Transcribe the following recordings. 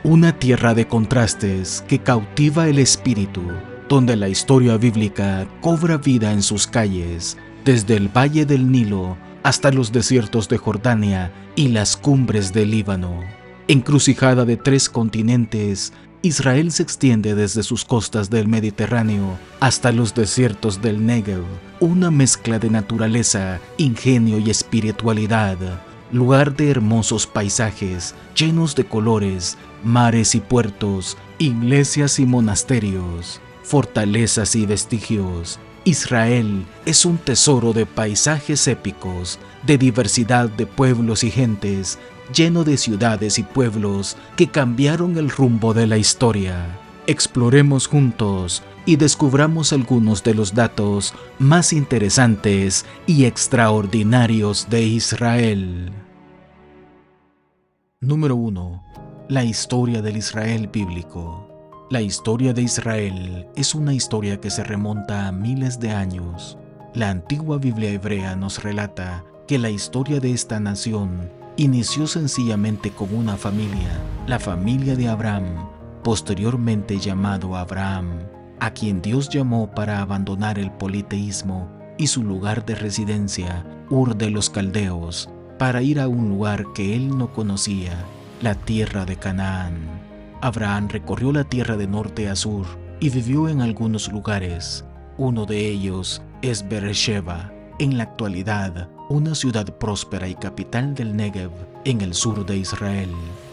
Una tierra de contrastes que cautiva el espíritu, donde la historia bíblica cobra vida en sus calles, desde el valle del Nilo hasta los desiertos de Jordania y las cumbres del Líbano. Encrucijada de 3 continentes, Israel se extiende desde sus costas del Mediterráneo hasta los desiertos del Negev, una mezcla de naturaleza, ingenio y espiritualidad, lugar de hermosos paisajes llenos de colores, mares y puertos, iglesias y monasterios, fortalezas y vestigios. Israel es un tesoro de paisajes épicos, de diversidad de pueblos y gentes, lleno de ciudades y pueblos que cambiaron el rumbo de la historia. Exploremos juntos y descubramos algunos de los datos más interesantes y extraordinarios de Israel. Número 1. La historia del Israel bíblico. La historia de Israel es una historia que se remonta a miles de años. La antigua Biblia hebrea nos relata que la historia de esta nación inició sencillamente con una familia, la familia de Abraham, posteriormente llamado Abraham, a quien Dios llamó para abandonar el politeísmo y su lugar de residencia, Ur de los Caldeos, para ir a un lugar que él no conocía, la tierra de Canaán. Abraham recorrió la tierra de norte a sur y vivió en algunos lugares. Uno de ellos es Beersheba, en la actualidad una ciudad próspera y capital del Negev, en el sur de Israel.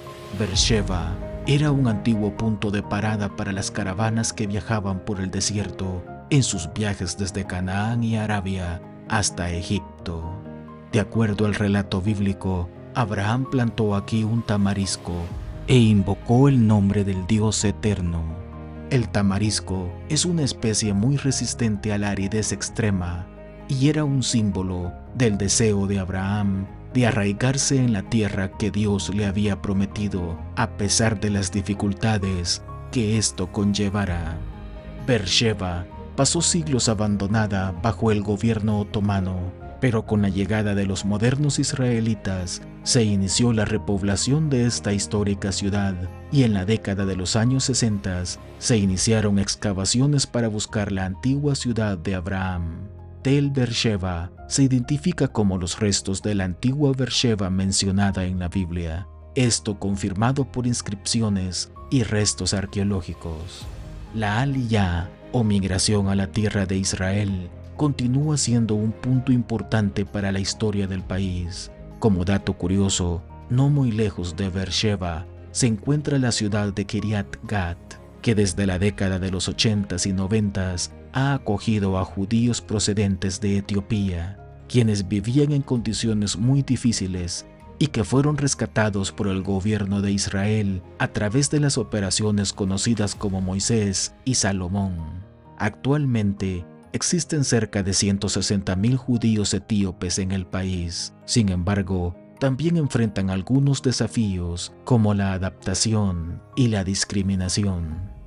Beersheba era un antiguo punto de parada para las caravanas que viajaban por el desierto en sus viajes desde Canaán y Arabia hasta Egipto. De acuerdo al relato bíblico, Abraham plantó aquí un tamarisco e invocó el nombre del Dios eterno. El tamarisco es una especie muy resistente a la aridez extrema y era un símbolo del deseo de Abraham de arraigarse en la tierra que Dios le había prometido, a pesar de las dificultades que esto conllevara. Beersheba pasó siglos abandonada bajo el gobierno otomano, pero con la llegada de los modernos israelitas se inició la repoblación de esta histórica ciudad y en la década de los años 60 se iniciaron excavaciones para buscar la antigua ciudad de Abraham. Tel Beersheba se identifica como los restos de la antigua Beersheba mencionada en la Biblia, esto confirmado por inscripciones y restos arqueológicos. La Aliyá, o migración a la tierra de Israel, continúa siendo un punto importante para la historia del país. Como dato curioso, no muy lejos de Beersheba se encuentra la ciudad de Kiryat Gat, que desde la década de los 80s y 90s ha acogido a judíos procedentes de Etiopía, quienes vivían en condiciones muy difíciles y que fueron rescatados por el gobierno de Israel a través de las operaciones conocidas como Moisés y Salomón. Actualmente, existen cerca de 160.000 judíos etíopes en el país. Sin embargo, también enfrentan algunos desafíos como la adaptación y la discriminación.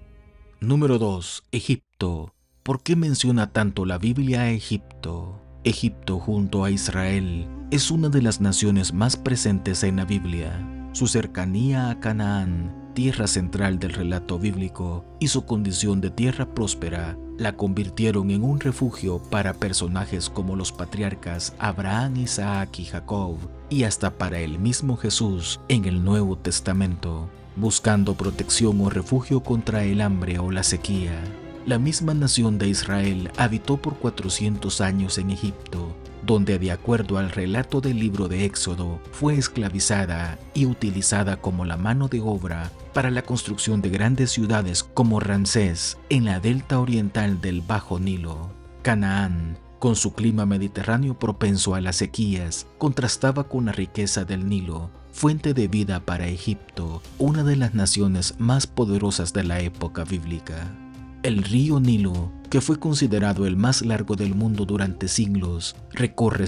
Número 2. Egipto. ¿Por qué menciona tanto la Biblia a Egipto? Egipto, junto a Israel, es una de las naciones más presentes en la Biblia. Su cercanía a Canaán, tierra central del relato bíblico, y su condición de tierra próspera la convirtieron en un refugio para personajes como los patriarcas Abraham, Isaac y Jacob, y hasta para el mismo Jesús en el Nuevo Testamento, buscando protección o refugio contra el hambre o la sequía. La misma nación de Israel habitó por 400 años en Egipto, donde de acuerdo al relato del libro de Éxodo, fue esclavizada y utilizada como la mano de obra para la construcción de grandes ciudades como Ramsés en la delta oriental del Bajo Nilo. Canaán, con su clima mediterráneo propenso a las sequías, contrastaba con la riqueza del Nilo, fuente de vida para Egipto, una de las naciones más poderosas de la época bíblica. El río Nilo, que fue considerado el más largo del mundo durante siglos, recorre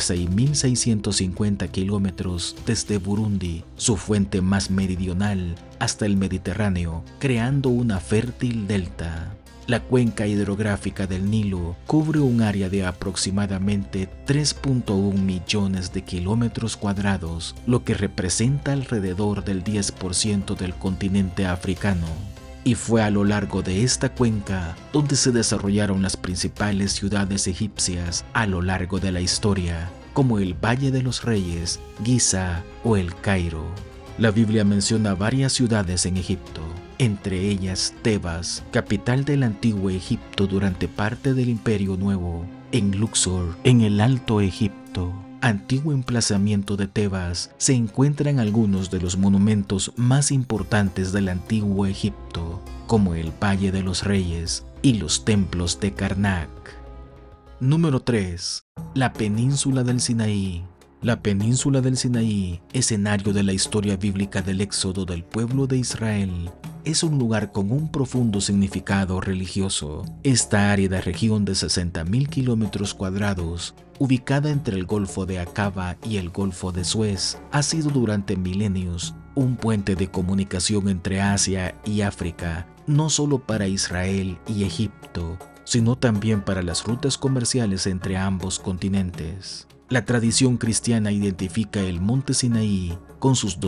6.650 kilómetros desde Burundi, su fuente más meridional, hasta el Mediterráneo, creando una fértil delta. La cuenca hidrográfica del Nilo cubre un área de aproximadamente 3.1 millones de kilómetros cuadrados, lo que representa alrededor del 10% del continente africano. Y fue a lo largo de esta cuenca donde se desarrollaron las principales ciudades egipcias a lo largo de la historia, como el Valle de los Reyes, Giza o el Cairo. La Biblia menciona varias ciudades en Egipto, entre ellas Tebas, capital del antiguo Egipto durante parte del Imperio Nuevo, en Luxor, en el Alto Egipto, antiguo emplazamiento de Tebas, se encuentran algunos de los monumentos más importantes del antiguo Egipto, como el Valle de los Reyes y los templos de Karnak. Número 3. La península del Sinaí. La península del Sinaí, escenario de la historia bíblica del éxodo del pueblo de Israel, es un lugar con un profundo significado religioso. Esta árida región de 60.000 kilómetros cuadrados, ubicada entre el Golfo de Aqaba y el Golfo de Suez, ha sido durante milenios un puente de comunicación entre Asia y África, no solo para Israel y Egipto, sino también para las rutas comerciales entre ambos continentes. La tradición cristiana identifica el monte Sinaí con sus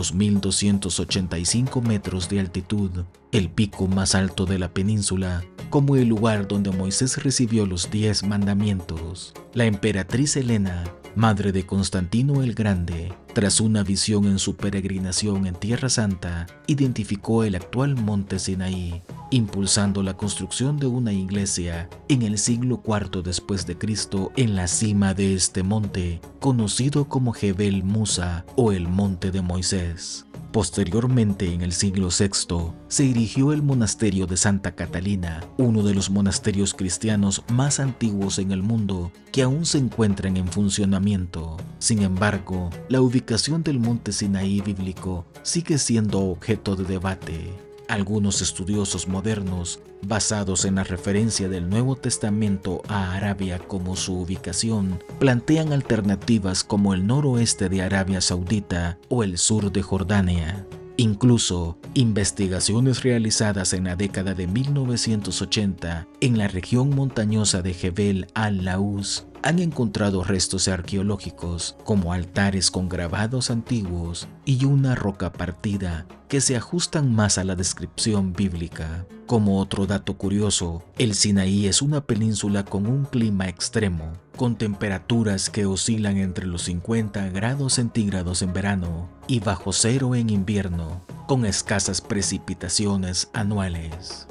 2.285 metros de altitud, el pico más alto de la península, como el lugar donde Moisés recibió los 10 mandamientos. La emperatriz Helena, madre de Constantino el Grande, tras una visión en su peregrinación en Tierra Santa, identificó el actual monte Sinaí, impulsando la construcción de una iglesia en el siglo IV después de Cristo en la cima de este monte, conocido como Jebel Musa o el Monte de Moisés. Posteriormente, en el siglo VI, se erigió el monasterio de Santa Catalina, uno de los monasterios cristianos más antiguos en el mundo, que aún se encuentran en funcionamiento. Sin embargo, la ubicación del monte Sinaí bíblico sigue siendo objeto de debate. Algunos estudiosos modernos, basados en la referencia del Nuevo Testamento a Arabia como su ubicación, plantean alternativas como el noroeste de Arabia Saudita o el sur de Jordania. Incluso, investigaciones realizadas en la década de 1980 en la región montañosa de Jebel al-Laus han encontrado restos arqueológicos como altares con grabados antiguos y una roca partida que se ajustan más a la descripción bíblica. Como otro dato curioso, el Sinaí es una península con un clima extremo, con temperaturas que oscilan entre los 50 grados centígrados en verano y bajo cero en invierno, con escasas precipitaciones anuales.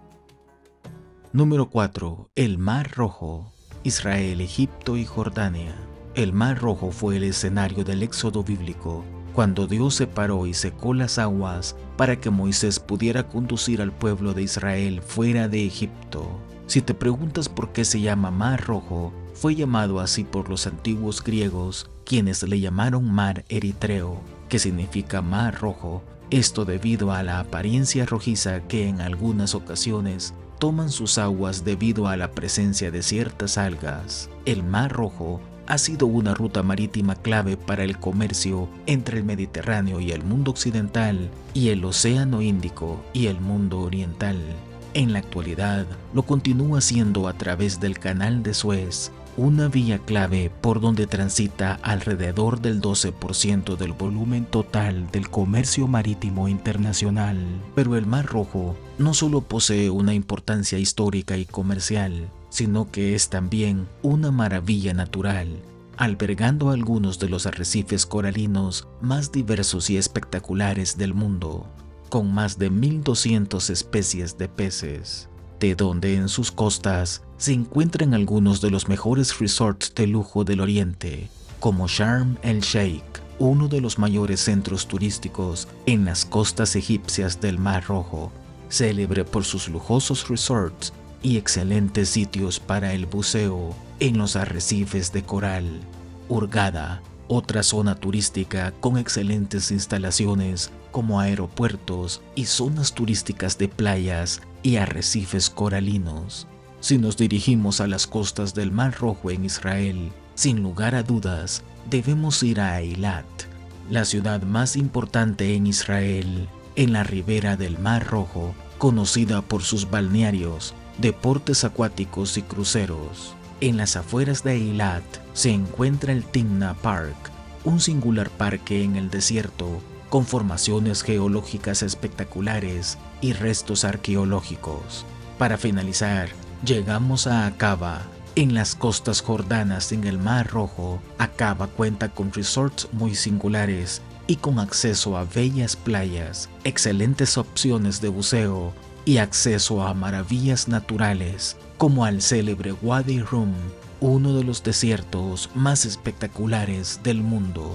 Número 4. El Mar Rojo. Israel, Egipto y Jordania. El Mar Rojo fue el escenario del éxodo bíblico, cuando Dios separó y secó las aguas para que Moisés pudiera conducir al pueblo de Israel fuera de Egipto. Si te preguntas por qué se llama Mar Rojo, fue llamado así por los antiguos griegos, quienes le llamaron Mar Eritreo, que significa Mar Rojo, esto debido a la apariencia rojiza que en algunas ocasiones toman sus aguas debido a la presencia de ciertas algas. El Mar Rojo ha sido una ruta marítima clave para el comercio entre el Mediterráneo y el mundo occidental y el Océano Índico y el mundo oriental. En la actualidad, lo continúa siendo a través del Canal de Suez, una vía clave por donde transita alrededor del 12% del volumen total del comercio marítimo internacional. Pero el Mar Rojo no solo posee una importancia histórica y comercial, sino que es también una maravilla natural, albergando algunos de los arrecifes coralinos más diversos y espectaculares del mundo, con más de 1.200 especies de peces, de donde en sus costas se encuentran algunos de los mejores resorts de lujo del Oriente, como Sharm el-Sheikh, uno de los mayores centros turísticos en las costas egipcias del Mar Rojo, célebre por sus lujosos resorts y excelentes sitios para el buceo en los arrecifes de coral. Hurghada, otra zona turística con excelentes instalaciones como aeropuertos y zonas turísticas de playas y arrecifes coralinos. Si nos dirigimos a las costas del Mar Rojo en Israel, sin lugar a dudas, debemos ir a Eilat, la ciudad más importante en Israel, en la ribera del Mar Rojo, conocida por sus balnearios, deportes acuáticos y cruceros. En las afueras de Eilat se encuentra el Timna Park, un singular parque en el desierto con formaciones geológicas espectaculares y restos arqueológicos. Para finalizar, llegamos a Aqaba. En las costas jordanas en el Mar Rojo, Aqaba cuenta con resorts muy singulares y con acceso a bellas playas, excelentes opciones de buceo y acceso a maravillas naturales, como al célebre Wadi Rum, uno de los desiertos más espectaculares del mundo.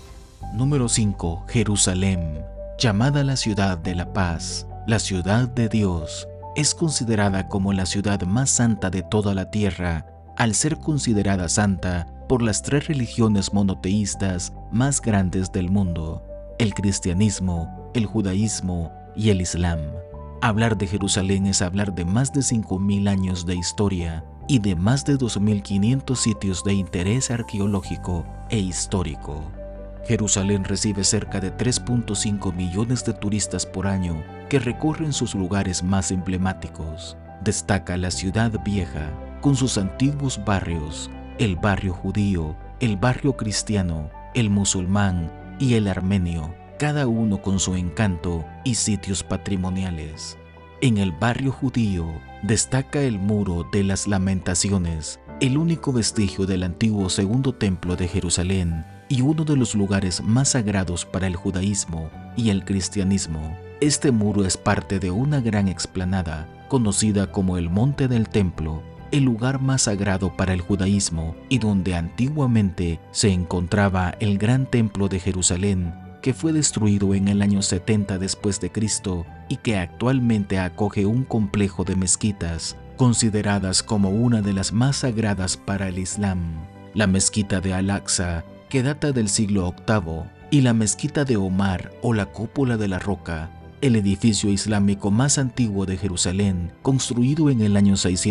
Número 5. Jerusalén. Llamada la ciudad de la paz, la ciudad de Dios, es considerada como la ciudad más santa de toda la tierra, al ser considerada santa por las 3 religiones monoteístas más grandes del mundo: el cristianismo, el judaísmo y el islam. Hablar de Jerusalén es hablar de más de 5.000 años de historia y de más de 2.500 sitios de interés arqueológico e histórico. Jerusalén recibe cerca de 3.5 millones de turistas por año que recorren sus lugares más emblemáticos. Destaca la ciudad vieja, con sus antiguos barrios, el barrio judío, el barrio cristiano, el musulmán y el armenio, cada uno con su encanto y sitios patrimoniales. En el barrio judío destaca el Muro de las Lamentaciones, el único vestigio del antiguo segundo templo de Jerusalén y uno de los lugares más sagrados para el judaísmo y el cristianismo. Este muro es parte de una gran explanada conocida como el Monte del Templo, el lugar más sagrado para el judaísmo y donde antiguamente se encontraba el gran templo de Jerusalén, que fue destruido en el año 70 después de Cristo y que actualmente acoge un complejo de mezquitas consideradas como una de las más sagradas para el Islam: la mezquita de Al-Aqsa, que data del siglo VIII, y la mezquita de Omar o la Cúpula de la Roca, el edificio islámico más antiguo de Jerusalén, construido en el año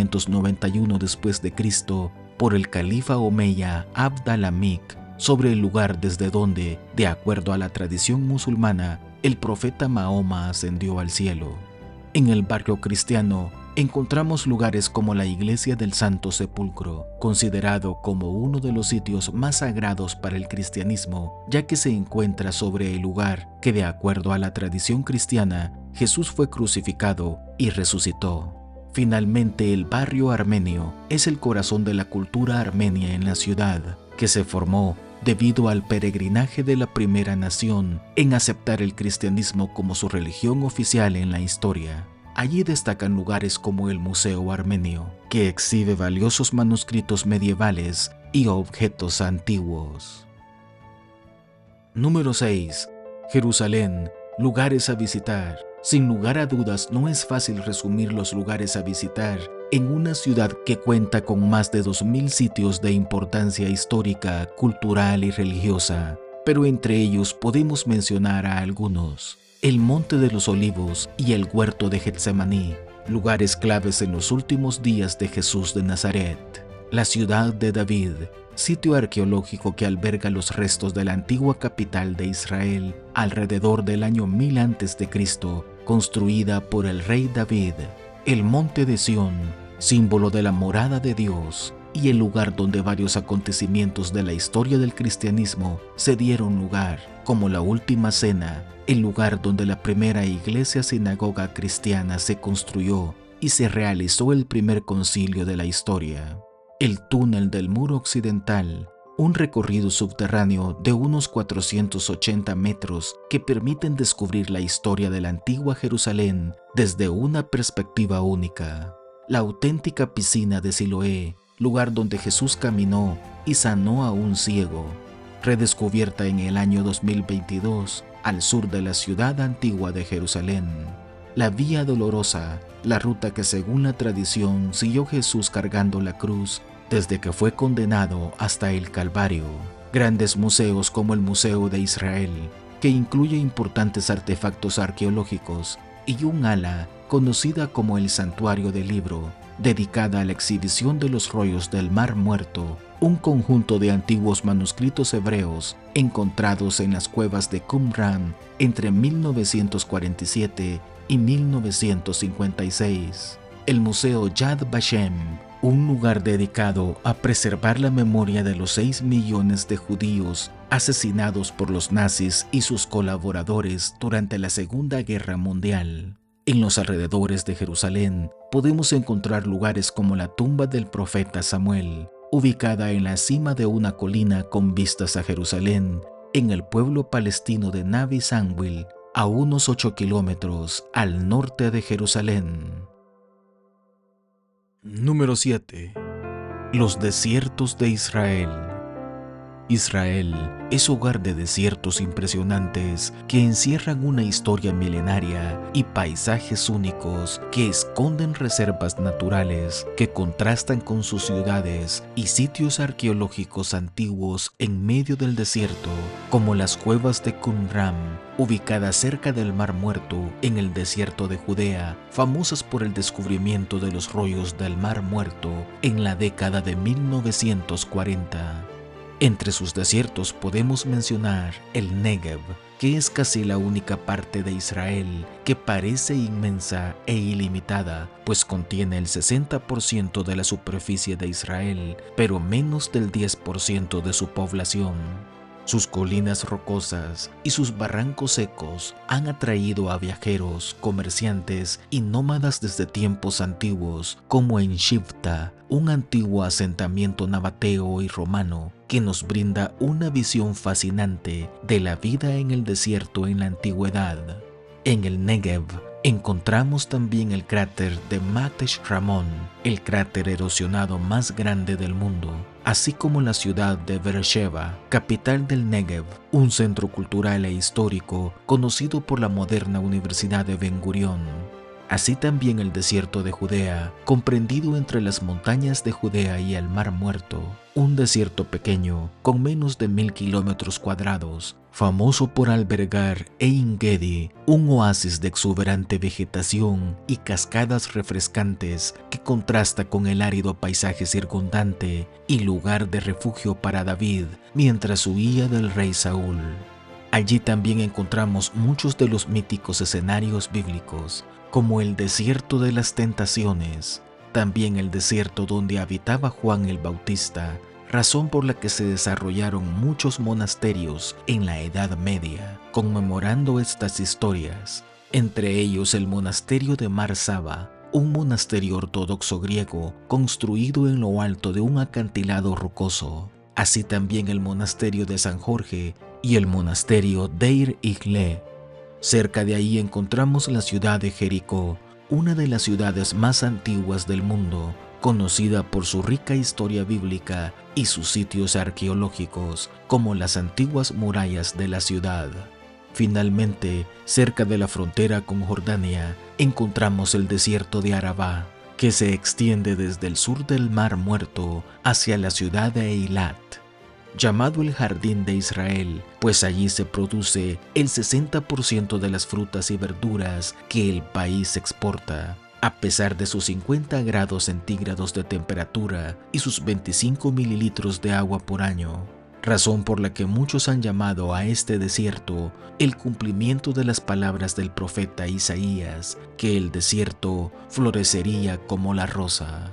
691 después de Cristo por el califa omeya Abd al-Hamid, sobre el lugar desde donde, de acuerdo a la tradición musulmana, el profeta Mahoma ascendió al cielo. En el barrio cristiano encontramos lugares como la Iglesia del Santo Sepulcro, considerado como uno de los sitios más sagrados para el cristianismo, ya que se encuentra sobre el lugar que, de acuerdo a la tradición cristiana, Jesús fue crucificado y resucitó. Finalmente, el barrio armenio es el corazón de la cultura armenia en la ciudad, que se formó debido al peregrinaje de la primera nación en aceptar el cristianismo como su religión oficial en la historia. Allí destacan lugares como el Museo Armenio, que exhibe valiosos manuscritos medievales y objetos antiguos. Número 6. Jerusalén, lugares a visitar. Sin lugar a dudas, no es fácil resumir los lugares a visitar en una ciudad que cuenta con más de 2.000 sitios de importancia histórica, cultural y religiosa, pero entre ellos podemos mencionar a algunos: el Monte de los Olivos y el Huerto de Getsemaní, lugares claves en los últimos días de Jesús de Nazaret; la ciudad de David, sitio arqueológico que alberga los restos de la antigua capital de Israel alrededor del año 1000 a.C., construida por el rey David; el Monte de Sión, símbolo de la morada de Dios y el lugar donde varios acontecimientos de la historia del cristianismo se dieron lugar, como la Última Cena, el lugar donde la primera iglesia sinagoga cristiana se construyó y se realizó el primer concilio de la historia; el túnel del muro occidental, un recorrido subterráneo de unos 480 metros que permiten descubrir la historia de la antigua Jerusalén desde una perspectiva única; la auténtica piscina de Siloé, lugar donde Jesús caminó y sanó a un ciego, redescubierta en el año 2022 al sur de la ciudad antigua de Jerusalén; la Vía Dolorosa, la ruta que según la tradición siguió Jesús cargando la cruz desde que fue condenado hasta el Calvario; grandes museos como el Museo de Israel, que incluye importantes artefactos arqueológicos, y un ala conocida como el Santuario del Libro, dedicada a la exhibición de los rollos del Mar Muerto, un conjunto de antiguos manuscritos hebreos encontrados en las cuevas de Qumran entre 1947 y 1956. el Museo Yad Vashem, un lugar dedicado a preservar la memoria de los 6 millones de judíos asesinados por los nazis y sus colaboradores durante la Segunda Guerra Mundial. En los alrededores de Jerusalén podemos encontrar lugares como la tumba del profeta Samuel, ubicada en la cima de una colina con vistas a Jerusalén, en el pueblo palestino de Navi Sanwil, a unos 8 kilómetros al norte de Jerusalén. Número 7. Los desiertos de Israel. Israel es hogar de desiertos impresionantes que encierran una historia milenaria y paisajes únicos que esconden reservas naturales que contrastan con sus ciudades y sitios arqueológicos antiguos en medio del desierto, como las cuevas de Qumran, ubicadas cerca del Mar Muerto en el desierto de Judea, famosas por el descubrimiento de los rollos del Mar Muerto en la década de 1940. Entre sus desiertos podemos mencionar el Negev, que es casi la única parte de Israel que parece inmensa e ilimitada, pues contiene el 60% de la superficie de Israel, pero menos del 10% de su población. Sus colinas rocosas y sus barrancos secos han atraído a viajeros, comerciantes y nómadas desde tiempos antiguos, como en Shifta, un antiguo asentamiento nabateo y romano que nos brinda una visión fascinante de la vida en el desierto en la antigüedad. En el Negev encontramos también el cráter de Matesh Ramon, el cráter erosionado más grande del mundo, así como la ciudad de Beersheba, capital del Negev, un centro cultural e histórico conocido por la moderna Universidad de Ben Gurión. Así también el desierto de Judea, comprendido entre las montañas de Judea y el Mar Muerto, un desierto pequeño con menos de 1000 kilómetros cuadrados, famoso por albergar Ein Gedi, un oasis de exuberante vegetación y cascadas refrescantes que contrasta con el árido paisaje circundante y lugar de refugio para David mientras huía del rey Saúl. Allí también encontramos muchos de los míticos escenarios bíblicos, como el desierto de las tentaciones, también el desierto donde habitaba Juan el Bautista, razón por la que se desarrollaron muchos monasterios en la Edad Media, conmemorando estas historias, entre ellos el monasterio de Mar Saba, un monasterio ortodoxo griego construido en lo alto de un acantilado rocoso, así también el monasterio de San Jorge y el monasterio Deir Igle. Cerca de ahí encontramos la ciudad de Jericó, una de las ciudades más antiguas del mundo, conocida por su rica historia bíblica y sus sitios arqueológicos, como las antiguas murallas de la ciudad. Finalmente, cerca de la frontera con Jordania, encontramos el desierto de Arabá, que se extiende desde el sur del Mar Muerto hacia la ciudad de Eilat, llamado el Jardín de Israel, pues allí se produce el 60% de las frutas y verduras que el país exporta, a pesar de sus 50 grados centígrados de temperatura y sus 25 mililitros de agua por año, razón por la que muchos han llamado a este desierto el cumplimiento de las palabras del profeta Isaías, que el desierto florecería como la rosa.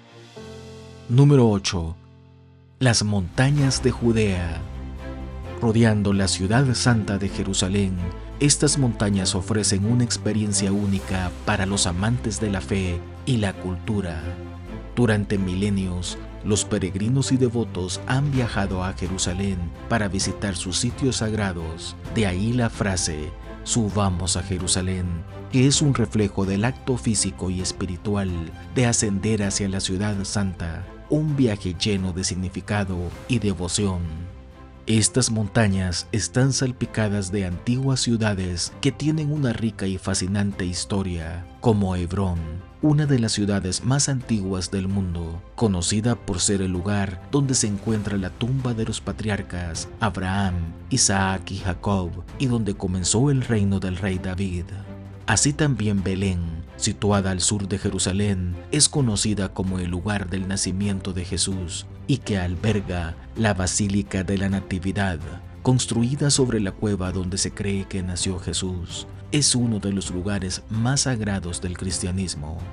Número 8. Las montañas de Judea. Rodeando la ciudad santa de Jerusalén, estas montañas ofrecen una experiencia única para los amantes de la fe y la cultura. Durante milenios, los peregrinos y devotos han viajado a Jerusalén para visitar sus sitios sagrados. De ahí la frase, subamos a Jerusalén, que es un reflejo del acto físico y espiritual de ascender hacia la ciudad santa, un viaje lleno de significado y devoción. Estas montañas están salpicadas de antiguas ciudades que tienen una rica y fascinante historia, como Hebrón, una de las ciudades más antiguas del mundo, conocida por ser el lugar donde se encuentra la tumba de los patriarcas Abraham, Isaac y Jacob, y donde comenzó el reino del rey David. Así también Belén, situada al sur de Jerusalén, es conocida como el lugar del nacimiento de Jesús y que alberga la Basílica de la Natividad, construida sobre la cueva donde se cree que nació Jesús. Es uno de los lugares más sagrados del cristianismo.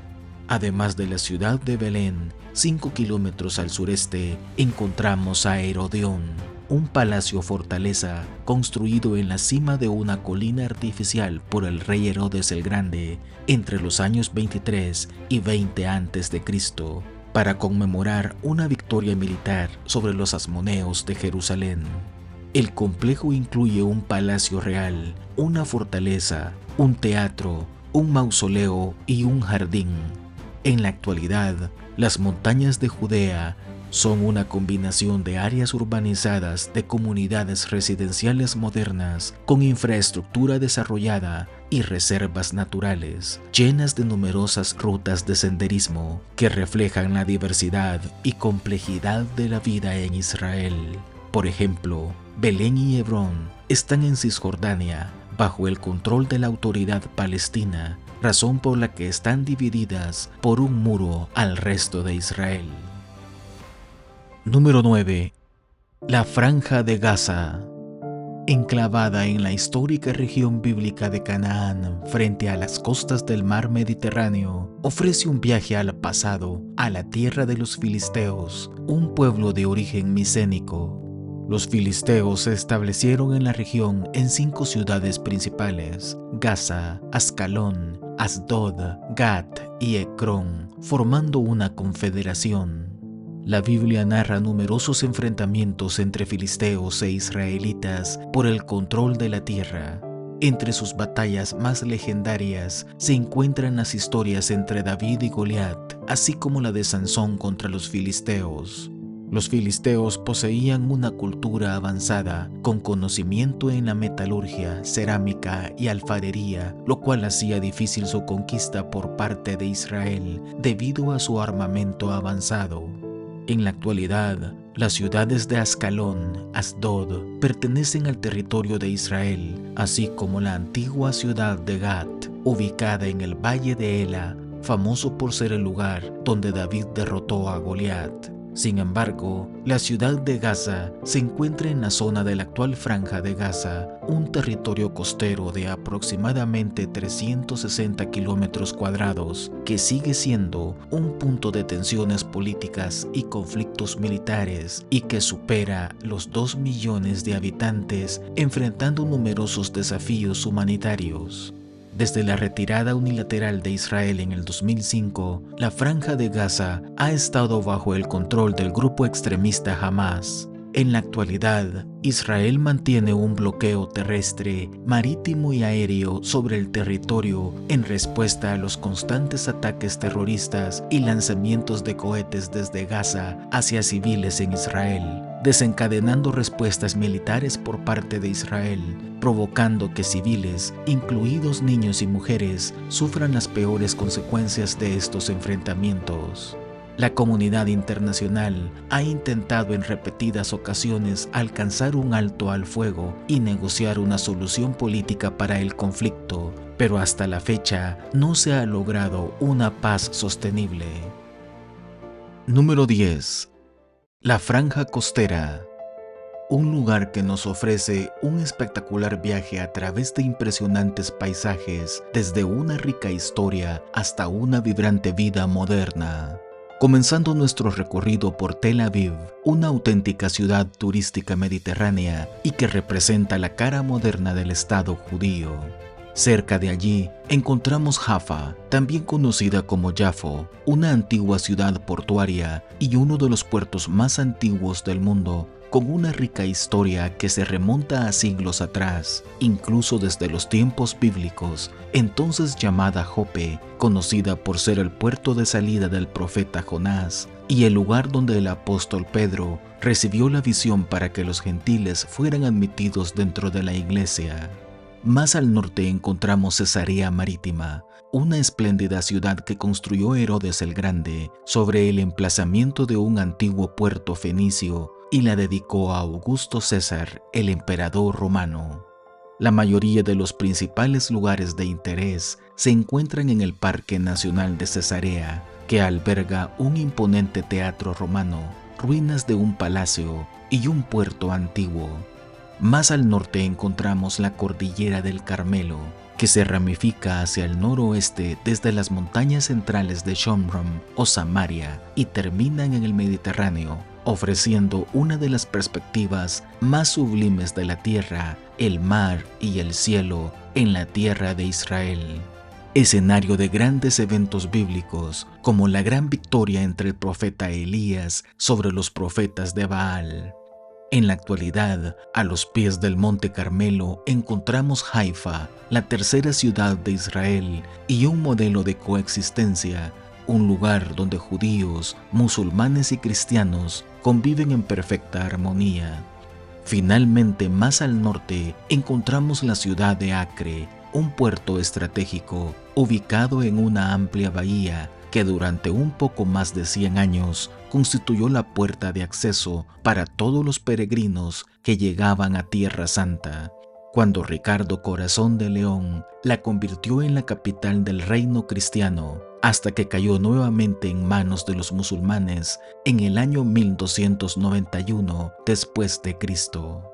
Además de la ciudad de Belén, 5 kilómetros al sureste, encontramos a Herodión, un palacio fortaleza construido en la cima de una colina artificial por el rey Herodes el Grande entre los años 23 y 20 a.C., para conmemorar una victoria militar sobre los asmoneos de Jerusalén. El complejo incluye un palacio real, una fortaleza, un teatro, un mausoleo y un jardín. En la actualidad, las montañas de Judea son una combinación de áreas urbanizadas de comunidades residenciales modernas con infraestructura desarrollada y reservas naturales, llenas de numerosas rutas de senderismo que reflejan la diversidad y complejidad de la vida en Israel. Por ejemplo, Belén y Hebrón están en Cisjordania, bajo el control de la autoridad palestina, razón por la que están divididas por un muro al resto de Israel. Número 9. La Franja de Gaza. Enclavada en la histórica región bíblica de Canaán, frente a las costas del mar Mediterráneo, ofrece un viaje al pasado, a la tierra de los filisteos, un pueblo de origen micénico. Los filisteos se establecieron en la región en 5 ciudades principales: Gaza, Ascalón, Asdod, Gat y Ecrón, formando una confederación. La Biblia narra numerosos enfrentamientos entre filisteos e israelitas por el control de la tierra. Entre sus batallas más legendarias se encuentran las historias entre David y Goliat, así como la de Sansón contra los filisteos. Los filisteos poseían una cultura avanzada, con conocimiento en la metalurgia, cerámica y alfarería, lo cual hacía difícil su conquista por parte de Israel debido a su armamento avanzado. En la actualidad, las ciudades de Ascalón, Asdod, pertenecen al territorio de Israel, así como la antigua ciudad de Gat, ubicada en el valle de Ela, famoso por ser el lugar donde David derrotó a Goliat. Sin embargo, la ciudad de Gaza se encuentra en la zona de la actual Franja de Gaza, un territorio costero de aproximadamente 360 kilómetros cuadrados, que sigue siendo un punto de tensiones políticas y conflictos militares y que supera los 2 millones de habitantes, enfrentando numerosos desafíos humanitarios. Desde la retirada unilateral de Israel en el 2005, la Franja de Gaza ha estado bajo el control del grupo extremista Hamás. En la actualidad, Israel mantiene un bloqueo terrestre, marítimo y aéreo sobre el territorio en respuesta a los constantes ataques terroristas y lanzamientos de cohetes desde Gaza hacia civiles en Israel, desencadenando respuestas militares por parte de Israel, provocando que civiles, incluidos niños y mujeres, sufran las peores consecuencias de estos enfrentamientos. La comunidad internacional ha intentado en repetidas ocasiones alcanzar un alto al fuego y negociar una solución política para el conflicto, pero hasta la fecha no se ha logrado una paz sostenible. Número 10. La Franja Costera. Un lugar que nos ofrece un espectacular viaje a través de impresionantes paisajes, desde una rica historia hasta una vibrante vida moderna. Comenzando nuestro recorrido por Tel Aviv, una auténtica ciudad turística mediterránea y que representa la cara moderna del Estado judío. Cerca de allí encontramos Jaffa, también conocida como Yafo, una antigua ciudad portuaria y uno de los puertos más antiguos del mundo, con una rica historia que se remonta a siglos atrás, incluso desde los tiempos bíblicos, entonces llamada Jope, conocida por ser el puerto de salida del profeta Jonás y el lugar donde el apóstol Pedro recibió la visión para que los gentiles fueran admitidos dentro de la iglesia. Más al norte encontramos Cesarea Marítima, una espléndida ciudad que construyó Herodes el Grande sobre el emplazamiento de un antiguo puerto fenicio y la dedicó a Augusto César, el emperador romano. La mayoría de los principales lugares de interés se encuentran en el Parque Nacional de Cesarea, que alberga un imponente teatro romano, ruinas de un palacio y un puerto antiguo. Más al norte encontramos la Cordillera del Carmelo, que se ramifica hacia el noroeste desde las montañas centrales de Shomron o Samaria y terminan en el Mediterráneo, ofreciendo una de las perspectivas más sublimes de la tierra, el mar y el cielo en la tierra de Israel. Escenario de grandes eventos bíblicos, como la gran victoria entre el profeta Elías sobre los profetas de Baal. En la actualidad, a los pies del Monte Carmelo encontramos Haifa, la tercera ciudad de Israel y un modelo de coexistencia, un lugar donde judíos, musulmanes y cristianos conviven en perfecta armonía. Finalmente, más al norte, encontramos la ciudad de Acre, un puerto estratégico ubicado en una amplia bahía que durante un poco más de 100 años constituyó la puerta de acceso para todos los peregrinos que llegaban a Tierra Santa, cuando Ricardo Corazón de León la convirtió en la capital del reino cristiano, hasta que cayó nuevamente en manos de los musulmanes en el año 1291 después de Cristo.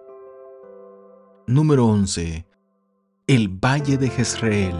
Número 11. El Valle de Jezreel,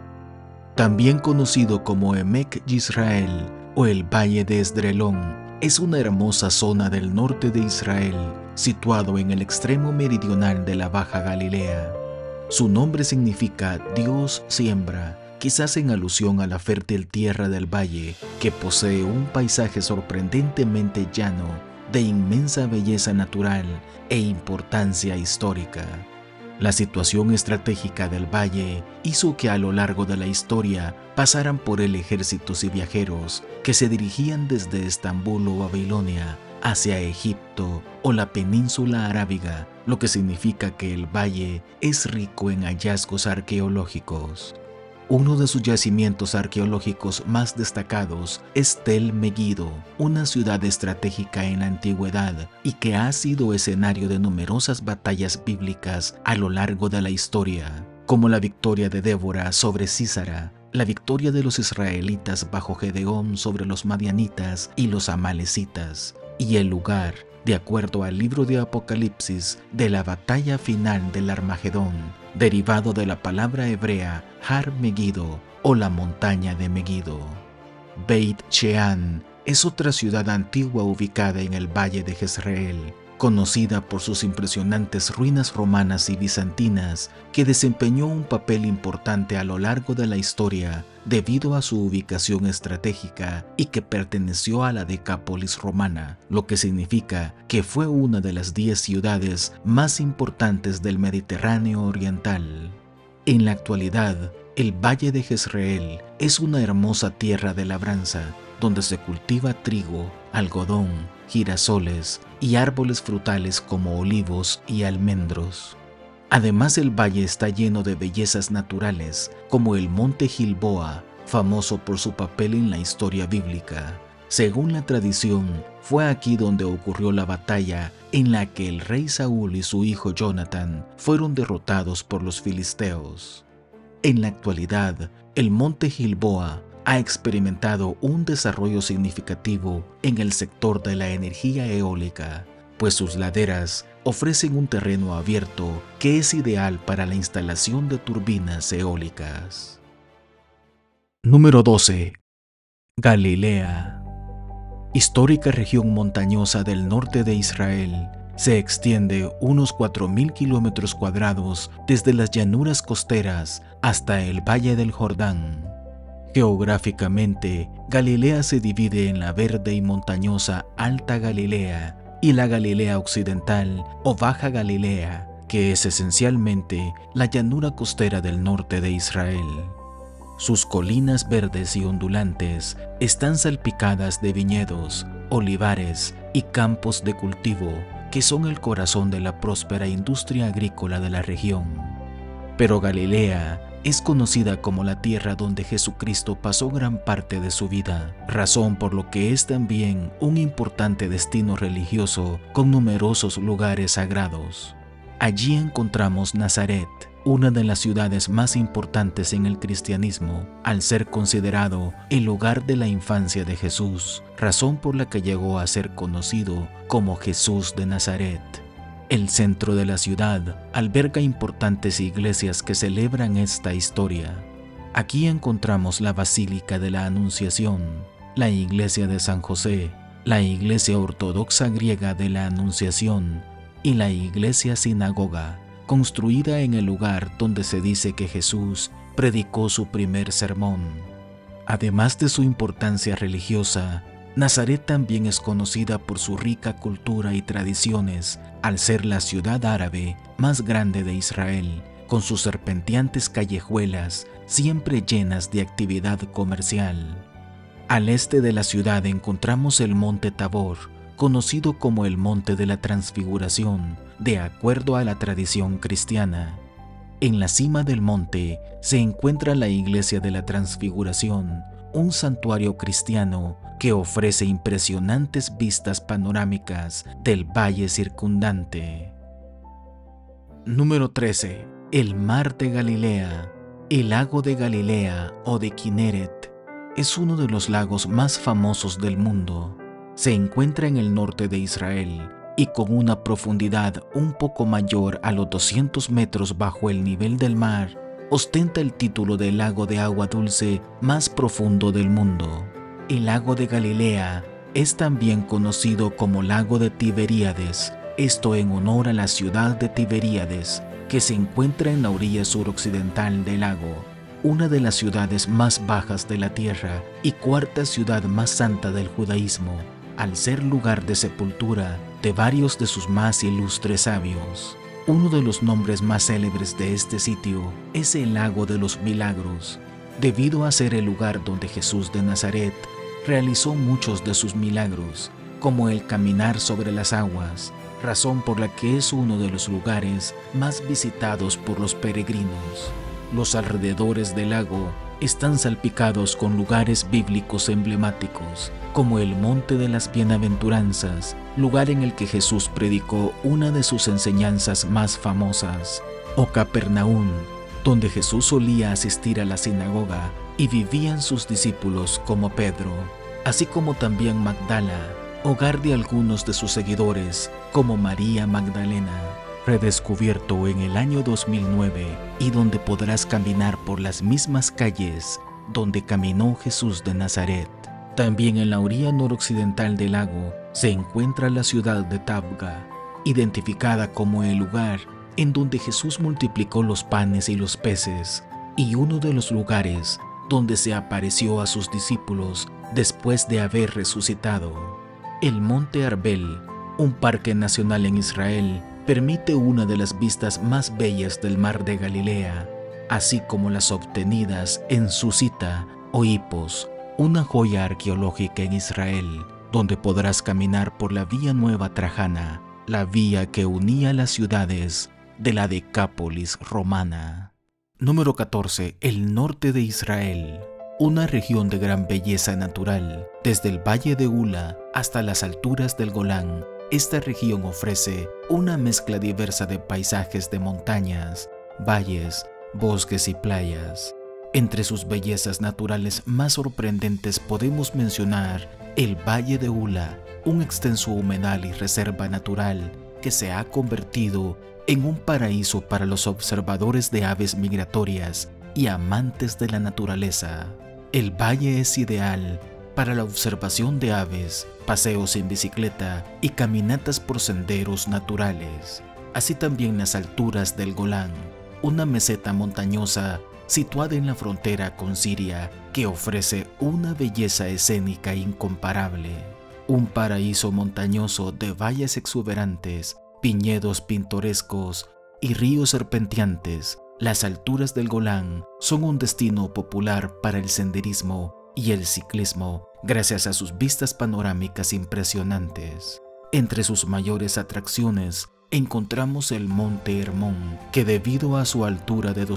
también conocido como Emek Yisrael o el Valle de Esdrelón, es una hermosa zona del norte de Israel, situado en el extremo meridional de la Baja Galilea. Su nombre significa Dios siembra, quizás en alusión a la fértil tierra del valle, que posee un paisaje sorprendentemente llano, de inmensa belleza natural e importancia histórica. La situación estratégica del valle hizo que a lo largo de la historia pasaran por él ejércitos y viajeros que se dirigían desde Estambul o Babilonia hacia Egipto o la península arábiga, lo que significa que el valle es rico en hallazgos arqueológicos. Uno de sus yacimientos arqueológicos más destacados es Tel Megiddo, una ciudad estratégica en la antigüedad y que ha sido escenario de numerosas batallas bíblicas a lo largo de la historia, como la victoria de Débora sobre Sísara, la victoria de los israelitas bajo Gedeón sobre los madianitas y los amalecitas, y el lugar, de acuerdo al libro de Apocalipsis, de la batalla final del Armagedón, derivado de la palabra hebrea Har Megiddo o la montaña de Megiddo. Beit Shean es otra ciudad antigua ubicada en el Valle de Jezreel, conocida por sus impresionantes ruinas romanas y bizantinas, que desempeñó un papel importante a lo largo de la historia debido a su ubicación estratégica y que perteneció a la Decápolis romana, lo que significa que fue una de las 10 ciudades más importantes del Mediterráneo oriental. En la actualidad, el Valle de Jezreel es una hermosa tierra de labranza, donde se cultiva trigo, algodón, girasoles y árboles frutales como olivos y almendros. Además, el valle está lleno de bellezas naturales, como el monte Gilboa, famoso por su papel en la historia bíblica. Según la tradición, fue aquí donde ocurrió la batalla en la que el rey Saúl y su hijo Jonatán fueron derrotados por los filisteos. En la actualidad, el monte Gilboa ha experimentado un desarrollo significativo en el sector de la energía eólica, pues sus laderas ofrecen un terreno abierto que es ideal para la instalación de turbinas eólicas. Número 12. Galilea. Histórica región montañosa del norte de Israel, se extiende unos 4.000 kilómetros cuadrados desde las llanuras costeras hasta el Valle del Jordán. Geográficamente, Galilea se divide en la verde y montañosa Alta Galilea y la Galilea Occidental o Baja Galilea, que es esencialmente la llanura costera del norte de Israel. Sus colinas verdes y ondulantes están salpicadas de viñedos, olivares y campos de cultivo, que son el corazón de la próspera industria agrícola de la región. Pero Galilea es conocida como la tierra donde Jesucristo pasó gran parte de su vida, razón por lo que es también un importante destino religioso con numerosos lugares sagrados. Allí encontramos Nazaret, una de las ciudades más importantes en el cristianismo, al ser considerado el lugar de la infancia de Jesús, razón por la que llegó a ser conocido como Jesús de Nazaret. El centro de la ciudad alberga importantes iglesias que celebran esta historia. Aquí encontramos la Basílica de la Anunciación, la Iglesia de San José, la Iglesia Ortodoxa Griega de la Anunciación y la Iglesia Sinagoga, construida en el lugar donde se dice que Jesús predicó su primer sermón. Además de su importancia religiosa, Nazaret también es conocida por su rica cultura y tradiciones, al ser la ciudad árabe más grande de Israel, con sus serpenteantes callejuelas siempre llenas de actividad comercial. Al este de la ciudad encontramos el Monte Tabor, conocido como el Monte de la Transfiguración, de acuerdo a la tradición cristiana. En la cima del monte se encuentra la Iglesia de la Transfiguración, un santuario cristiano que ofrece impresionantes vistas panorámicas del valle circundante. Número 13. El Mar de Galilea. El lago de Galilea o de Kineret es uno de los lagos más famosos del mundo. Se encuentra en el norte de Israel y con una profundidad un poco mayor a los 200 metros bajo el nivel del mar, ostenta el título de lago de agua dulce más profundo del mundo. El lago de Galilea es también conocido como lago de Tiberíades, esto en honor a la ciudad de Tiberíades, que se encuentra en la orilla suroccidental del lago, una de las ciudades más bajas de la tierra y cuarta ciudad más santa del judaísmo, al ser lugar de sepultura de varios de sus más ilustres sabios. Uno de los nombres más célebres de este sitio es el Lago de los Milagros, debido a ser el lugar donde Jesús de Nazaret realizó muchos de sus milagros, como el caminar sobre las aguas, razón por la que es uno de los lugares más visitados por los peregrinos. Los alrededores del lago están salpicados con lugares bíblicos emblemáticos, como el Monte de las Bienaventuranzas, lugar en el que Jesús predicó una de sus enseñanzas más famosas, o Capernaum, donde Jesús solía asistir a la sinagoga y vivían sus discípulos como Pedro, así como también Magdala, hogar de algunos de sus seguidores, como María Magdalena, redescubierto en el año 2009 y donde podrás caminar por las mismas calles donde caminó Jesús de Nazaret. También en la orilla noroccidental del lago se encuentra la ciudad de Tabga, identificada como el lugar en donde Jesús multiplicó los panes y los peces, y uno de los lugares donde se apareció a sus discípulos después de haber resucitado. El Monte Arbel, un parque nacional en Israel, permite una de las vistas más bellas del Mar de Galilea, así como las obtenidas en Susita o Hipos, una joya arqueológica en Israel, donde podrás caminar por la Vía Nueva Trajana, la vía que unía las ciudades de la Decápolis romana. Número 14. El norte de Israel. Una región de gran belleza natural, desde el valle de Ula hasta las alturas del Golán. Esta región ofrece una mezcla diversa de paisajes de montañas, valles, bosques y playas. Entre sus bellezas naturales más sorprendentes podemos mencionar el Valle de Ula, un extenso humedal y reserva natural que se ha convertido en un paraíso para los observadores de aves migratorias y amantes de la naturaleza. El valle es ideal para la observación de aves, paseos en bicicleta y caminatas por senderos naturales. Así también las alturas del Golán, una meseta montañosa situada en la frontera con Siria que ofrece una belleza escénica incomparable. Un paraíso montañoso de valles exuberantes, viñedos pintorescos y ríos serpenteantes. Las alturas del Golán son un destino popular para el senderismo y el ciclismo, gracias a sus vistas panorámicas impresionantes. Entre sus mayores atracciones encontramos el Monte Hermón, que debido a su altura de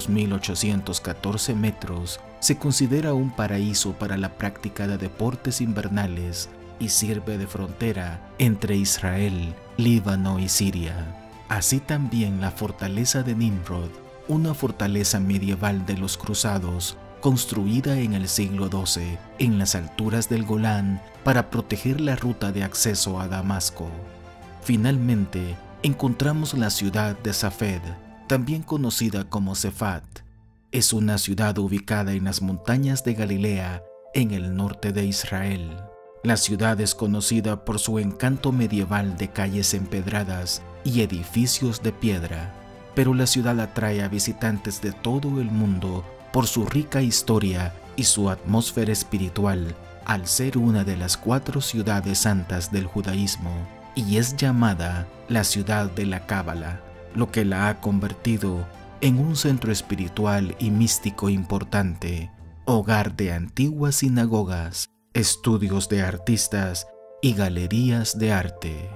2.814 metros, se considera un paraíso para la práctica de deportes invernales y sirve de frontera entre Israel, Líbano y Siria. Así también la fortaleza de Nimrod, una fortaleza medieval de los cruzados, construida en el siglo XII en las alturas del Golán para proteger la ruta de acceso a Damasco. Finalmente, encontramos la ciudad de Safed, también conocida como Sefat. Es una ciudad ubicada en las montañas de Galilea, en el norte de Israel. La ciudad es conocida por su encanto medieval de calles empedradas y edificios de piedra, pero la ciudad atrae a visitantes de todo el mundo por su rica historia y su atmósfera espiritual, al ser una de las 4 ciudades santas del judaísmo, y es llamada la ciudad de la Cábala, lo que la ha convertido en un centro espiritual y místico importante, hogar de antiguas sinagogas, estudios de artistas y galerías de arte.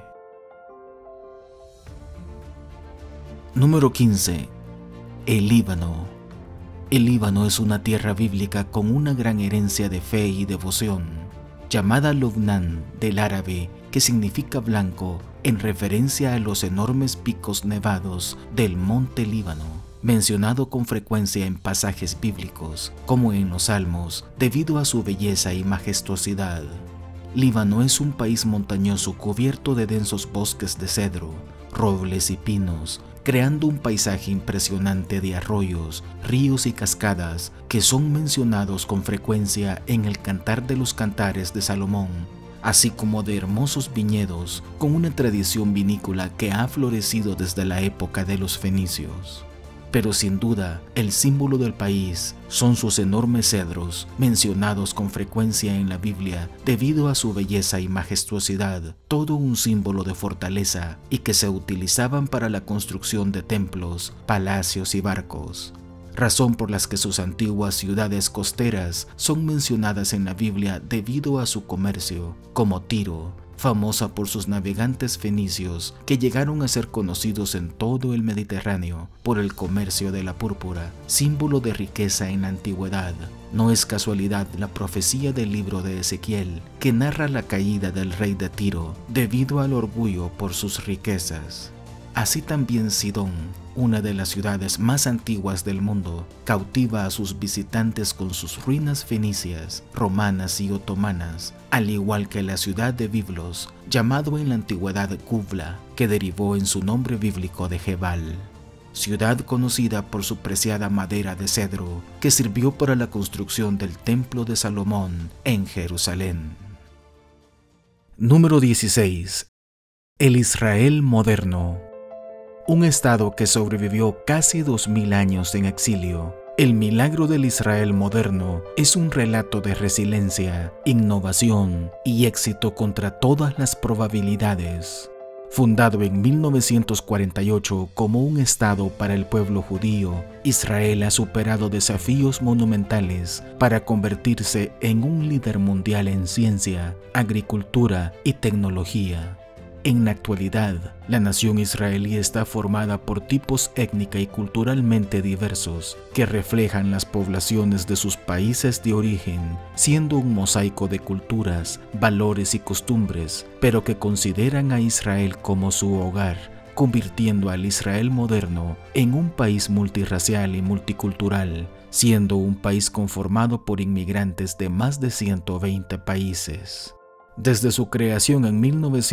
Número 15. El Líbano. El Líbano es una tierra bíblica con una gran herencia de fe y devoción, llamada Lubnán del árabe, que significa blanco, en referencia a los enormes picos nevados del monte Líbano, mencionado con frecuencia en pasajes bíblicos, como en los Salmos, debido a su belleza y majestuosidad. Líbano es un país montañoso cubierto de densos bosques de cedro, robles y pinos, creando un paisaje impresionante de arroyos, ríos y cascadas que son mencionados con frecuencia en el Cantar de los Cantares de Salomón, así como de hermosos viñedos con una tradición vinícola que ha florecido desde la época de los fenicios. Pero sin duda, el símbolo del país son sus enormes cedros, mencionados con frecuencia en la Biblia debido a su belleza y majestuosidad, todo un símbolo de fortaleza y que se utilizaban para la construcción de templos, palacios y barcos. Razón por las que sus antiguas ciudades costeras son mencionadas en la Biblia debido a su comercio, como Tiro, famosa por sus navegantes fenicios que llegaron a ser conocidos en todo el Mediterráneo por el comercio de la púrpura, símbolo de riqueza en la antigüedad. No es casualidad la profecía del libro de Ezequiel, que narra la caída del rey de Tiro debido al orgullo por sus riquezas. Así también Sidón, una de las ciudades más antiguas del mundo, cautiva a sus visitantes con sus ruinas fenicias, romanas y otomanas, al igual que la ciudad de Biblos, llamado en la antigüedad Kubla, que derivó en su nombre bíblico de Jebal. Ciudad conocida por su preciada madera de cedro, que sirvió para la construcción del Templo de Salomón en Jerusalén. Número 16. El Israel moderno. Un estado que sobrevivió casi 2000 años en exilio. El milagro del Israel moderno es un relato de resiliencia, innovación y éxito contra todas las probabilidades. Fundado en 1948 como un estado para el pueblo judío, Israel ha superado desafíos monumentales para convertirse en un líder mundial en ciencia, agricultura y tecnología. En la actualidad, la nación israelí está formada por tipos étnica y culturalmente diversos que reflejan las poblaciones de sus países de origen, siendo un mosaico de culturas, valores y costumbres, pero que consideran a Israel como su hogar, convirtiendo al Israel moderno en un país multirracial y multicultural, siendo un país conformado por inmigrantes de más de 120 países. Desde su creación en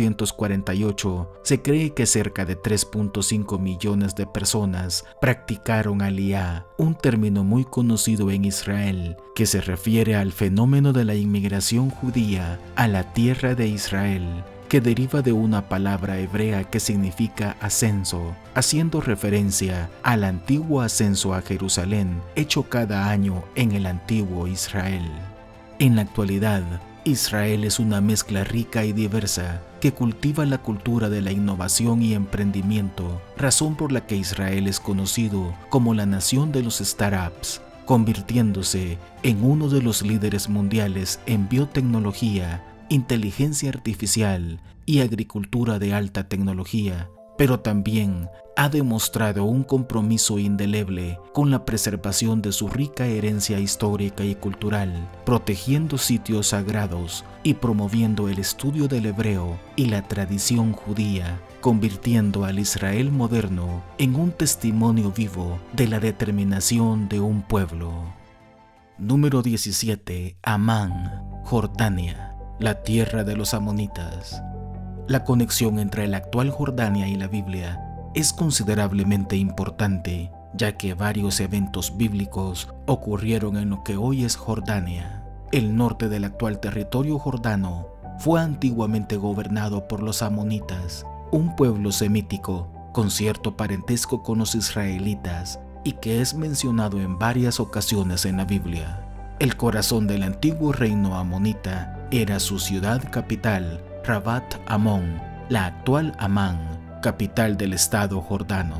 1948, se cree que cerca de 3.5 millones de personas practicaron aliyá, un término muy conocido en Israel, que se refiere al fenómeno de la inmigración judía a la tierra de Israel, que deriva de una palabra hebrea que significa ascenso, haciendo referencia al antiguo ascenso a Jerusalén hecho cada año en el antiguo Israel. En la actualidad, Israel es una mezcla rica y diversa que cultiva la cultura de la innovación y emprendimiento, razón por la que Israel es conocido como la nación de los startups, convirtiéndose en uno de los líderes mundiales en biotecnología, inteligencia artificial y agricultura de alta tecnología, pero también ha demostrado un compromiso indeleble con la preservación de su rica herencia histórica y cultural, protegiendo sitios sagrados y promoviendo el estudio del hebreo y la tradición judía, convirtiendo al Israel moderno en un testimonio vivo de la determinación de un pueblo. Número 17. Amán, Jordania, la tierra de los amonitas. La conexión entre la actual Jordania y la Biblia es considerablemente importante, ya que varios eventos bíblicos ocurrieron en lo que hoy es Jordania. El norte del actual territorio jordano fue antiguamente gobernado por los amonitas, un pueblo semítico con cierto parentesco con los israelitas y que es mencionado en varias ocasiones en la Biblia. El corazón del antiguo reino amonita era su ciudad capital, Rabat Amón, la actual Amán, capital del estado jordano.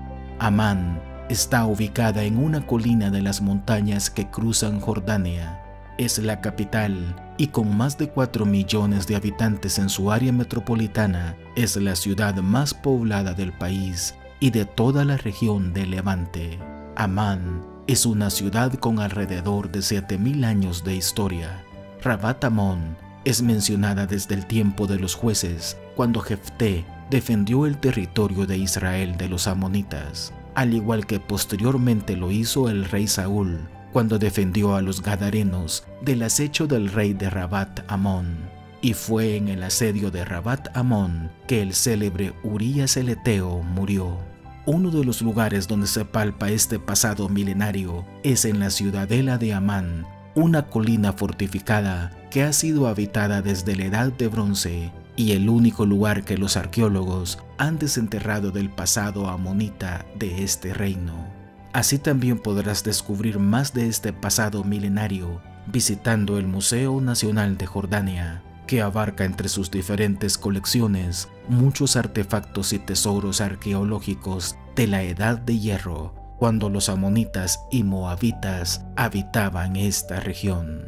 Amán está ubicada en una colina de las montañas que cruzan Jordania. Es la capital y con más de 4 millones de habitantes en su área metropolitana, es la ciudad más poblada del país y de toda la región de Levante. Amán es una ciudad con alrededor de 7000 años de historia. Rabat Amón es mencionada desde el tiempo de los jueces, cuando Jefté defendió el territorio de Israel de los amonitas, al igual que posteriormente lo hizo el rey Saúl, cuando defendió a los gadarenos del acecho del rey de Rabat Amón. Y fue en el asedio de Rabat Amón que el célebre Urías el Eteo murió. Uno de los lugares donde se palpa este pasado milenario es en la ciudadela de Amán, una colina fortificada que ha sido habitada desde la Edad de Bronce y el único lugar que los arqueólogos han desenterrado del pasado amonita de este reino. Así también podrás descubrir más de este pasado milenario visitando el Museo Nacional de Jordania, que abarca entre sus diferentes colecciones muchos artefactos y tesoros arqueológicos de la Edad de Hierro, cuando los amonitas y moabitas habitaban esta región.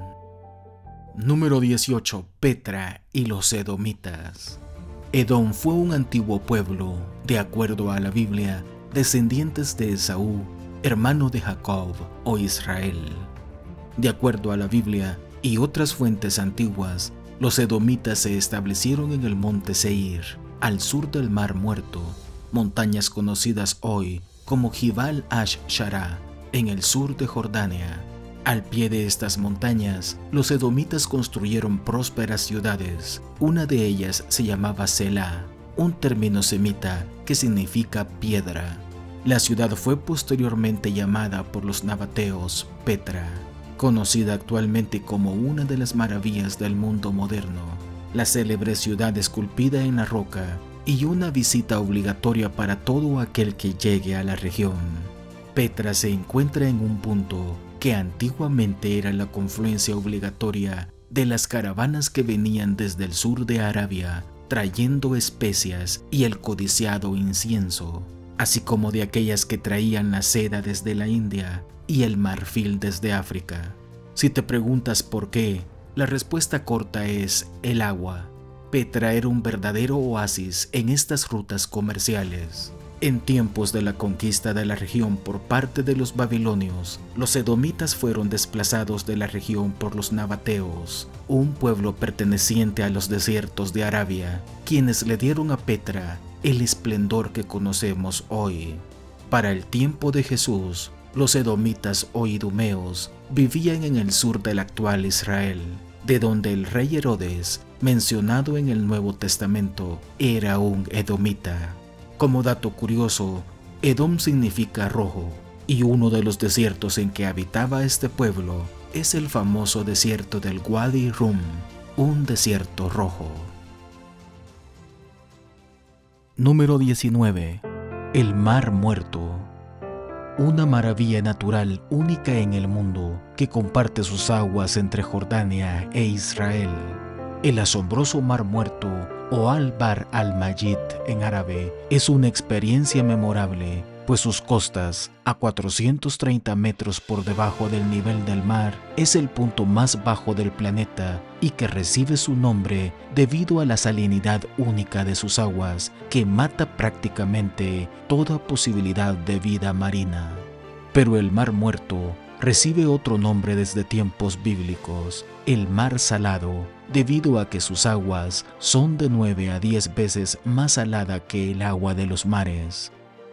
Número 18. Petra y los edomitas. Edom fue un antiguo pueblo, de acuerdo a la Biblia, descendientes de Esaú, hermano de Jacob o Israel. De acuerdo a la Biblia y otras fuentes antiguas, los edomitas se establecieron en el monte Seir, al sur del Mar Muerto, montañas conocidas hoy como Jibal Ash-Shara, en el sur de Jordania. Al pie de estas montañas, los edomitas construyeron prósperas ciudades. Una de ellas se llamaba Selah, un término semita que significa piedra. La ciudad fue posteriormente llamada por los nabateos Petra, conocida actualmente como una de las maravillas del mundo moderno. La célebre ciudad esculpida en la roca y una visita obligatoria para todo aquel que llegue a la región. Petra se encuentra en un punto que antiguamente era la confluencia obligatoria de las caravanas que venían desde el sur de Arabia trayendo especias y el codiciado incienso, así como de aquellas que traían la seda desde la India y el marfil desde África. Si te preguntas por qué, la respuesta corta es el agua. Petra era un verdadero oasis en estas rutas comerciales. En tiempos de la conquista de la región por parte de los babilonios, los edomitas fueron desplazados de la región por los nabateos, un pueblo perteneciente a los desiertos de Arabia, quienes le dieron a Petra el esplendor que conocemos hoy. Para el tiempo de Jesús, los edomitas o idumeos vivían en el sur del actual Israel, de donde el rey Herodes, mencionado en el Nuevo Testamento, era un edomita. Como dato curioso, Edom significa rojo, y uno de los desiertos en que habitaba este pueblo es el famoso desierto del Wadi Rum, un desierto rojo. Número 19. El Mar Muerto. Una maravilla natural única en el mundo que comparte sus aguas entre Jordania e Israel. El asombroso Mar Muerto, o Al-Bahr al-Mayit en árabe, es una experiencia memorable, pues sus costas, a 430 metros por debajo del nivel del mar, es el punto más bajo del planeta y que recibe su nombre debido a la salinidad única de sus aguas que mata prácticamente toda posibilidad de vida marina. Pero el Mar Muerto recibe otro nombre desde tiempos bíblicos, el Mar Salado, debido a que sus aguas son de 9 a 10 veces más salada que el agua de los mares.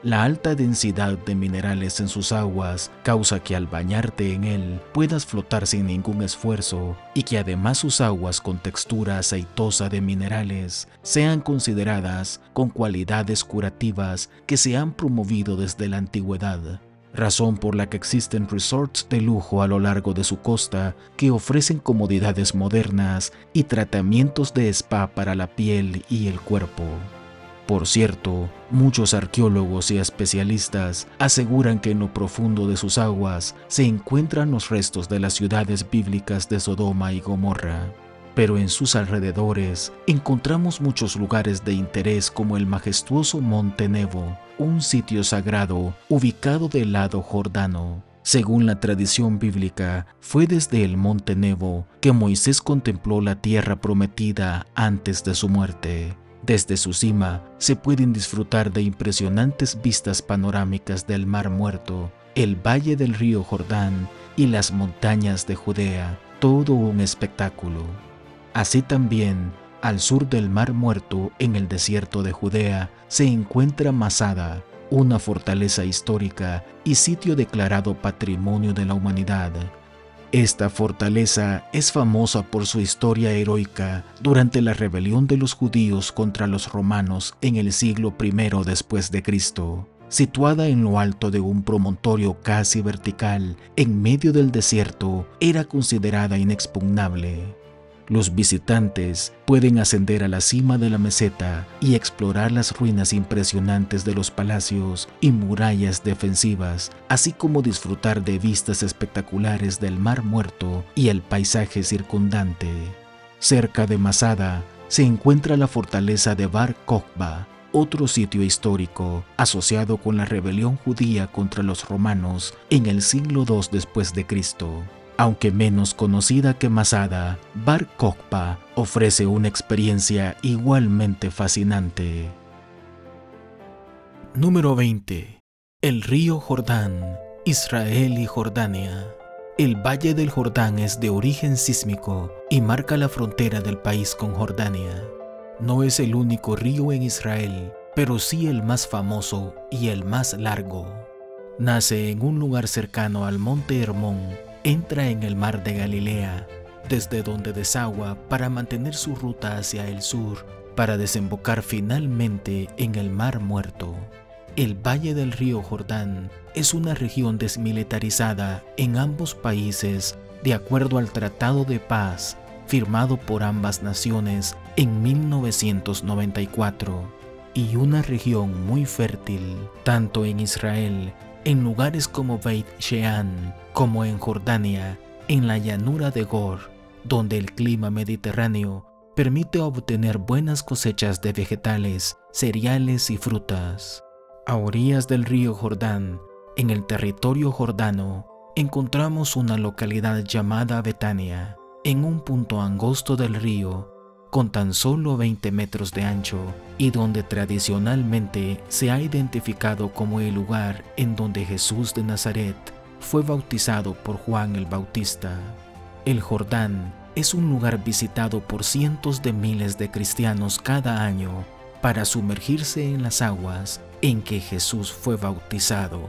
La alta densidad de minerales en sus aguas causa que al bañarte en él puedas flotar sin ningún esfuerzo y que además sus aguas con textura aceitosa de minerales sean consideradas con cualidades curativas que se han promovido desde la antigüedad, razón por la que existen resorts de lujo a lo largo de su costa que ofrecen comodidades modernas y tratamientos de spa para la piel y el cuerpo. Por cierto, muchos arqueólogos y especialistas aseguran que en lo profundo de sus aguas se encuentran los restos de las ciudades bíblicas de Sodoma y Gomorra. Pero en sus alrededores encontramos muchos lugares de interés como el majestuoso Monte Nebo, un sitio sagrado ubicado del lado jordano. Según la tradición bíblica, fue desde el Monte Nebo que Moisés contempló la tierra prometida antes de su muerte. Desde su cima se pueden disfrutar de impresionantes vistas panorámicas del Mar Muerto, el valle del río Jordán y las montañas de Judea, todo un espectáculo. Así también, al sur del Mar Muerto, en el desierto de Judea, se encuentra Masada, una fortaleza histórica y sitio declarado Patrimonio de la Humanidad. Esta fortaleza es famosa por su historia heroica durante la rebelión de los judíos contra los romanos en el siglo I después de Cristo. Situada en lo alto de un promontorio casi vertical en medio del desierto, era considerada inexpugnable. Los visitantes pueden ascender a la cima de la meseta y explorar las ruinas impresionantes de los palacios y murallas defensivas, así como disfrutar de vistas espectaculares del Mar Muerto y el paisaje circundante. Cerca de Masada se encuentra la fortaleza de Bar Kokhba, otro sitio histórico asociado con la rebelión judía contra los romanos en el siglo II después de Cristo. Aunque menos conocida que Masada, Bar Kokhba ofrece una experiencia igualmente fascinante. Número 20. El río Jordán, Israel y Jordania. El Valle del Jordán es de origen sísmico y marca la frontera del país con Jordania. No es el único río en Israel, pero sí el más famoso y el más largo. Nace en un lugar cercano al monte Hermón. Entra en el mar de Galilea, desde donde desagua para mantener su ruta hacia el sur, para desembocar finalmente en el Mar Muerto. El Valle del río Jordán es una región desmilitarizada en ambos países de acuerdo al Tratado de Paz firmado por ambas naciones en 1994, y una región muy fértil, tanto en Israel, en lugares como Beit Shean, como en Jordania, en la llanura de Gor, donde el clima mediterráneo permite obtener buenas cosechas de vegetales, cereales y frutas. A orillas del río Jordán, en el territorio jordano, encontramos una localidad llamada Betania, en un punto angosto del río, con tan solo 20 metros de ancho y donde tradicionalmente se ha identificado como el lugar en donde Jesús de Nazaret fue bautizado por Juan el Bautista. El Jordán es un lugar visitado por cientos de miles de cristianos cada año para sumergirse en las aguas en que Jesús fue bautizado.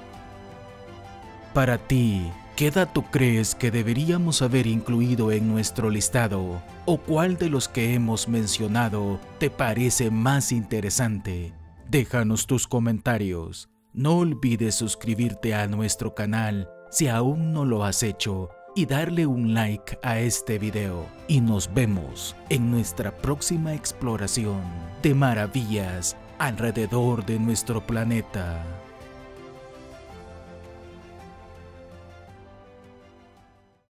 Para ti, ¿qué dato crees que deberíamos haber incluido en nuestro listado? ¿O cuál de los que hemos mencionado te parece más interesante? Déjanos tus comentarios. No olvides suscribirte a nuestro canal si aún no lo has hecho y darle un like a este video. Y nos vemos en nuestra próxima exploración de maravillas alrededor de nuestro planeta.